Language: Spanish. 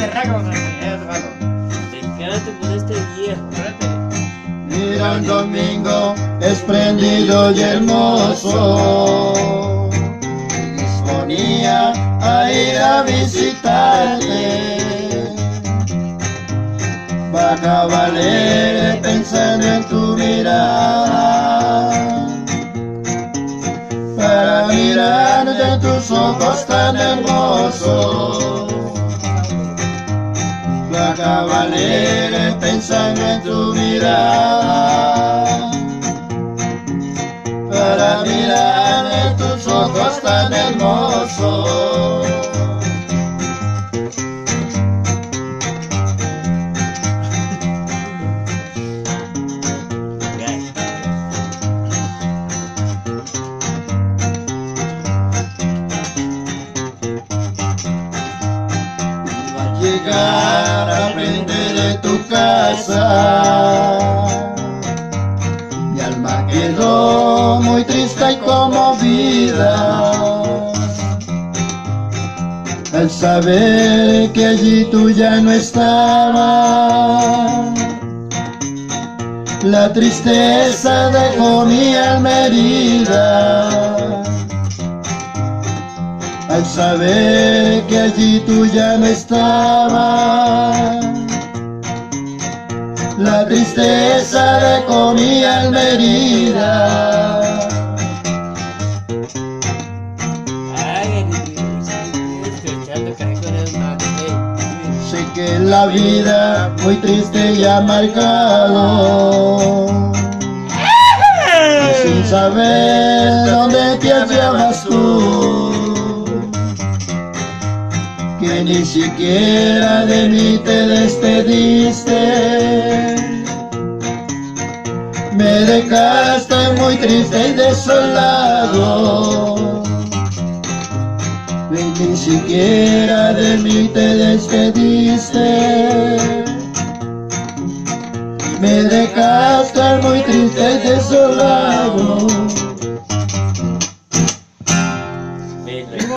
Quédate con este viejo. Mira un domingo espléndido y hermoso, me disponía a ir a visitarte. Bajaba alegre pensando en tu mirada, para mirarte en tus ojos tan hermosos. Bajaba alegre pensando en tu mirada, para mirar en tus ojos tan hermosos. Llegar al frente de tu casa, mi alma quedó muy triste y conmovida al saber que allí tú ya no estabas. La tristeza dejó mi alma herida al saber que allí tú ya no estabas. La tristeza dejó mi alma herida. Sé que la vida muy triste y amargado, y sin saber dónde te hallabas tú, que ni siquiera de mí te despediste. Me dejaste muy triste y desolado, y ni siquiera de mí te despediste. Me dejaste muy triste y desolado.